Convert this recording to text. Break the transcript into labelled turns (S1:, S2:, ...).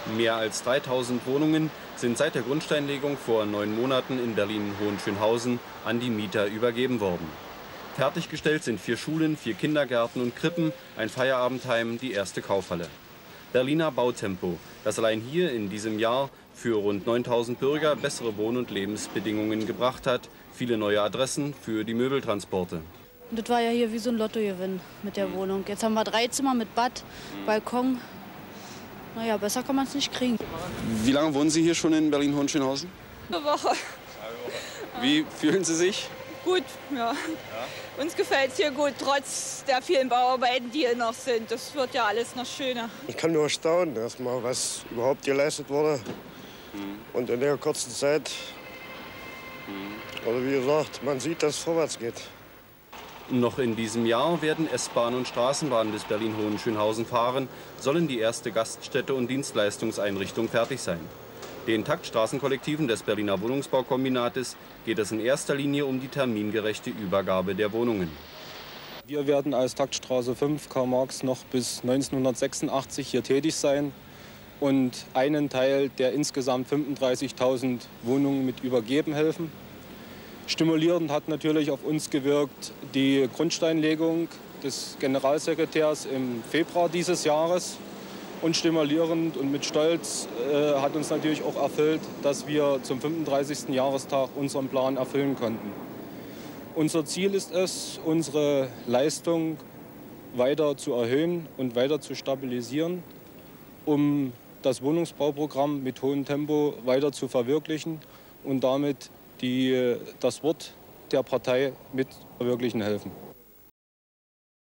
S1: Mehr als 3000 Wohnungen sind seit der Grundsteinlegung vor 9 Monaten in Berlin-Hohenschönhausen an die Mieter übergeben worden. Fertiggestellt sind 4 Schulen, 4 Kindergärten und Krippen, ein Feierabendheim, die erste Kaufhalle. Berliner Bautempo, das allein hier in diesem Jahr für rund 9000 Bürger bessere Wohn- und Lebensbedingungen gebracht hat, viele neue Adressen für die Möbeltransporte.
S2: Das war ja hier wie so ein Lottogewinn mit der Wohnung. Jetzt haben wir 3 Zimmer mit Bad, Balkon. Naja, besser kann man es nicht kriegen.
S1: Wie lange wohnen Sie hier schon in Berlin-Hohenschönhausen?
S3: Eine Woche.
S1: Wie fühlen Sie sich?
S3: Gut, ja. Uns gefällt es hier gut, trotz der vielen Bauarbeiten, die hier noch sind. Das wird ja alles noch schöner.
S4: Ich kann nur staunen, erstmal, was überhaupt geleistet wurde. Und in der kurzen Zeit, oder wie gesagt, man sieht, dass es vorwärts geht.
S1: Noch in diesem Jahr werden S-Bahn und Straßenbahn bis Berlin-Hohenschönhausen fahren, sollen die erste Gaststätte und Dienstleistungseinrichtung fertig sein. Den Taktstraßenkollektiven des Berliner Wohnungsbaukombinates geht es in erster Linie um die termingerechte Übergabe der Wohnungen.
S5: Wir werden als Taktstraße 5 Karl Marx noch bis 1986 hier tätig sein und einen Teil der insgesamt 35.000 Wohnungen mit übergeben helfen. Stimulierend hat natürlich auf uns gewirkt die Grundsteinlegung des Generalsekretärs im Februar dieses Jahres. Und stimulierend und mit Stolz hat uns natürlich auch erfüllt, dass wir zum 35. Jahrestag unseren Plan erfüllen konnten. Unser Ziel ist es, unsere Leistung weiter zu erhöhen und weiter zu stabilisieren, um das Wohnungsbauprogramm mit hohem Tempo weiter zu verwirklichen und damit das Wort der Partei mit verwirklichen helfen.